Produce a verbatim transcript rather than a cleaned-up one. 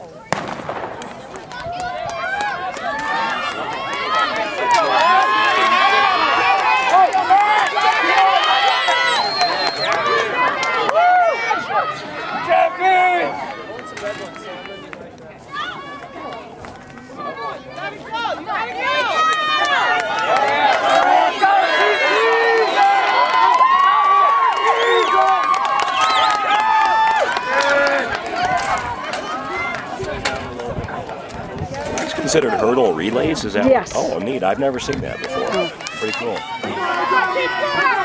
Considered hurdle relays? Is that? Yes. Oh, neat. I've never seen that before. Pretty cool.